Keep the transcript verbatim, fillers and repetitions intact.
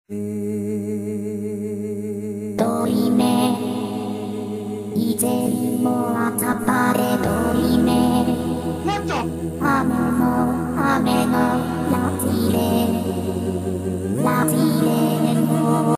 遠い目以前もあったパレ遠い